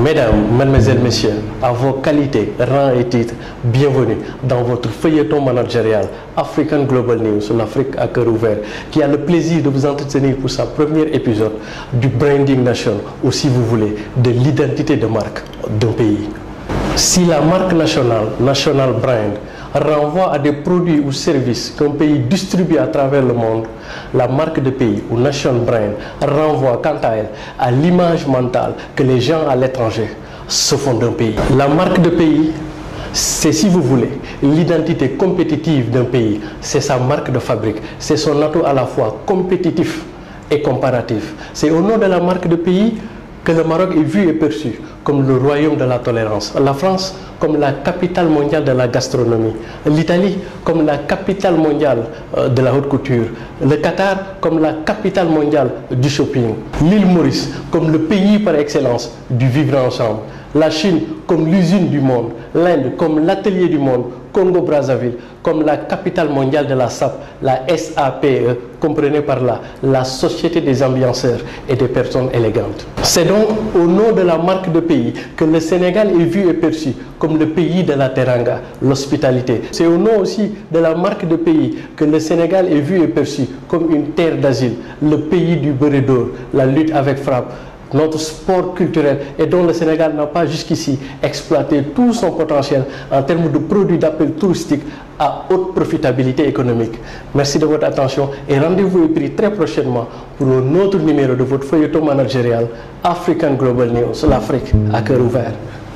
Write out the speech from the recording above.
Mesdames, Mesdemoiselles, Messieurs, à vos qualités, rangs et titres, bienvenue dans votre feuilleton managérial African Global News, l'Afrique à cœur ouvert, qui a le plaisir de vous entretenir pour sa première épisode du Branding Nation, ou si vous voulez, de l'identité de marque d'un pays. Si la marque nationale, National Brand, renvoie à des produits ou services qu'un pays distribue à travers le monde, la marque de pays ou Nation Brand renvoie quant à elle à l'image mentale que les gens à l'étranger se font d'un pays. La marque de pays, c'est, si vous voulez, l'identité compétitive d'un pays, c'est sa marque de fabrique, c'est son atout à la fois compétitif et comparatif. C'est au nom de la marque de pays que le Maroc est vu et perçu comme le royaume de la tolérance, la France comme la capitale mondiale de la gastronomie, l'Italie comme la capitale mondiale de la haute couture, le Qatar comme la capitale mondiale du shopping, l'île Maurice comme le pays par excellence du vivre ensemble, la Chine comme l'usine du monde, l'Inde comme l'atelier du monde, Congo-Brazzaville comme la capitale mondiale de la SAP, la SAPE, comprenez par là la Société des ambianceurs et des personnes élégantes. C'est donc au nom de la marque de pays que le Sénégal est vu et perçu comme le pays de la teranga, l'hospitalité. C'est au nom aussi de la marque de pays que le Sénégal est vu et perçu comme une terre d'asile, le pays du beurre d'or, la lutte avec frappe, notre sport culturel, et dont le Sénégal n'a pas jusqu'ici exploité tout son potentiel en termes de produits d'appel touristique à haute profitabilité économique. Merci de votre attention et rendez-vous est pris très prochainement pour un autre numéro de votre feuilleton managérial African Global News, l'Afrique à cœur ouvert.